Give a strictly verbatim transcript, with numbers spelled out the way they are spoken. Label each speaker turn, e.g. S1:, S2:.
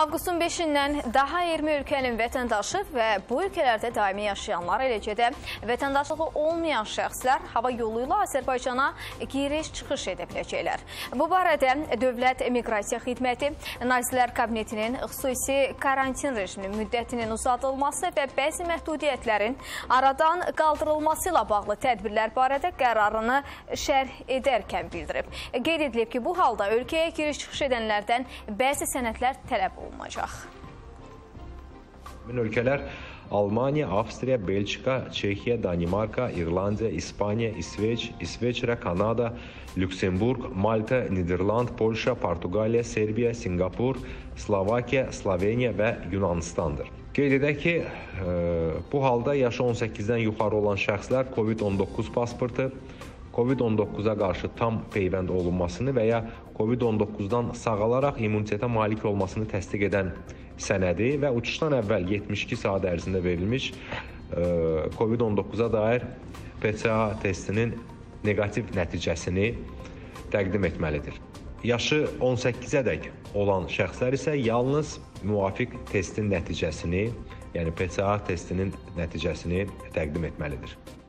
S1: Avqustun beşindən daha iyirmi ölkənin vətəndaşı və bu ölkələrdə daimi yaşayanlar, eləcə də vətəndaşlığı olmayan şəxslər hava yolu ilə Azərbaycana giriş-çıxış edə biləcəklər. Bu barədə Dövlət Miqrasiya Xidməti, Nazirlər Kabinetinin xüsusi karantin rejiminin müddətinin uzadılması və bəzi məhdudiyyətlərin aradan qaldırılması ilə bağlı tədbirlər barədə qərarını şərh edərkən bildirib. Qeyd edilib ki, bu halda ölkəyə giriş-çıxış edənlərdən bəzi sənədlər tələb olunacaq.
S2: Min ölkələr Almaniya, Avstriya, Belçika, Çexiya, Danimarka, İrlandiya, İspaniya, İsveç, İsveçrə, Kanada, Lüksemburq, Malta, Niderland, Polşa, Portuqaliya, Serbiya, Singapur, Slovakiya, Sloveniya və Yunanistandır. Qeyd edək ki, bu halda yaşı on səkkizdən yuxarı olan şəxslər COVID on doqquz pasportu, COVID on doqquza qarşı tam peyvənd olunmasını və ya COVID on doqquzdan sağalaraq immunitetə malik olmasını təsdiq edən sənədi və uçuşdan əvvəl yetmiş iki saat ərzində verilmiş COVID on doqquza dair P C R testinin negativ nəticəsini təqdim etməlidir. Yaşı on səkkizədək olan şəxslər isə yalnız müvafiq testin nəticəsini, yəni P C R testinin nəticəsini təqdim etməlidir.